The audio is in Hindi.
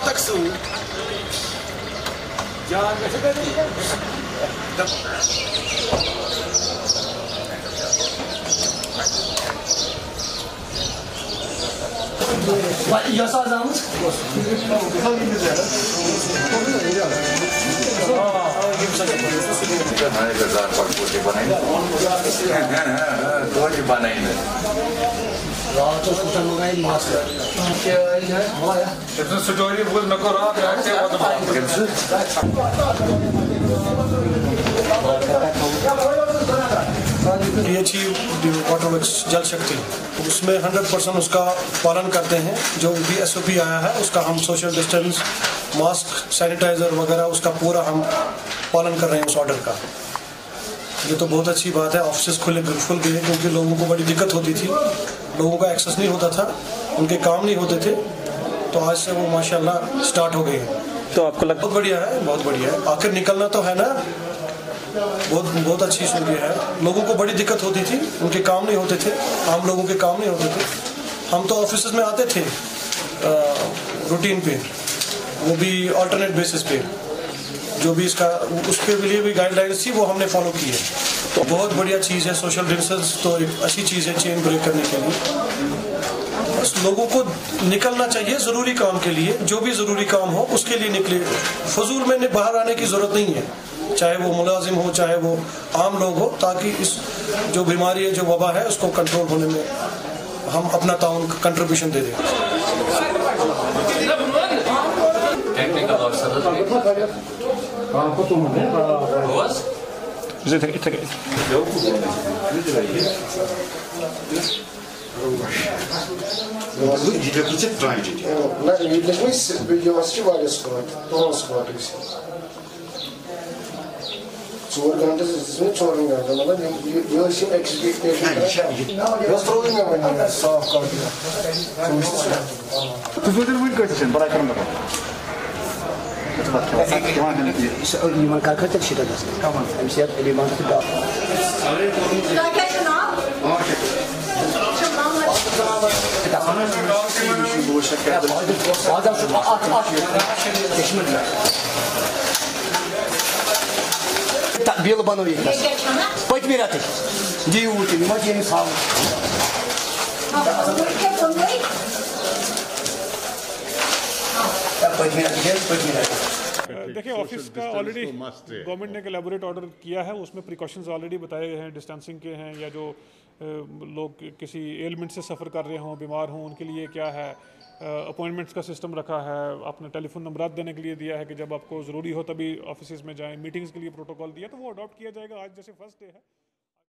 taksu. Yasa zamı वाटर जल शक्ति उसमें 100% उसका पालन करते हैं। जो भी SOP आया है उसका हम सोशल डिस्टेंस, मास्क, सैनिटाइजर वगैरह उसका पूरा हम पालन कर रहे हैं उस ऑर्डर का। ये तो बहुत अच्छी बात है। ऑफिस खुल गए क्योंकि लोगों को बड़ी दिक्कत होती थी, लोगों का एक्सेस नहीं होता था, उनके काम नहीं होते थे, तो आज से वो माशाल्लाह स्टार्ट हो गए हैं। तो आपको लगता बहुत बढ़िया है, बहुत बढ़िया है। आखिर निकलना तो है ना, बहुत अच्छी सुविधा है। लोगों को बड़ी दिक्कत होती थी, उनके काम नहीं होते थे, आम लोगों के काम नहीं होते थे। हम तो ऑफिस में आते थे रूटीन पे, वो भी अल्टरनेट बेसिस पे। जो भी इसका उसके लिए भी गाइडलाइंस थी वो हमने फॉलो की है। तो बहुत बढ़िया चीज़ है। सोशल डिस्टेंस तो एक अच्छी चीज़ है चेन ब्रेक करने के लिए। बस लोगों को निकलना चाहिए ज़रूरी काम के लिए, जो भी ज़रूरी काम हो उसके लिए निकले। फजूल में बाहर आने की ज़रूरत नहीं है, चाहे वो मुलाजिम हो चाहे वो आम लोग हो, ताकि इस जो बीमारी है, जो वबा है, उसको कंट्रोल होने में हम अपना ताउन कंट्रीब्यूशन दे दें। Çoğu gönderdi sizin çoğun gönderdi. Ama diyor şimdi eksiklikleri. Nasıl oluyor sağ kalıyor. Tuzludur bu question, but I can't remember. liman kalkar tek şeyden nasıl? Tamam. Hemşire liman da. Bazen şu çeşmediler. Белый бановик. Пойди мирати. Диути, не можете не сам. देखिए ऑफिस का ऑलरेडी गवर्नमेंट ने एक एलेबोरेट ऑर्डर किया है, उसमें प्रिकॉशंस ऑलरेडी बताए गए हैं, डिस्टेंसिंग के हैं, या जो लोग किसी एलिमेंट से सफ़र कर रहे हों, बीमार हों, उनके लिए क्या है। अपॉइंटमेंट्स का सिस्टम रखा है, आपने टेलीफोन नंबर देने के लिए दिया है कि जब आपको ज़रूरी हो तभी ऑफिस में जाएं। मीटिंग्स के लिए प्रोटोकॉल दिया, तो वो अडॉप्ट किया जाएगा। आज जैसे फर्स्ट डे है।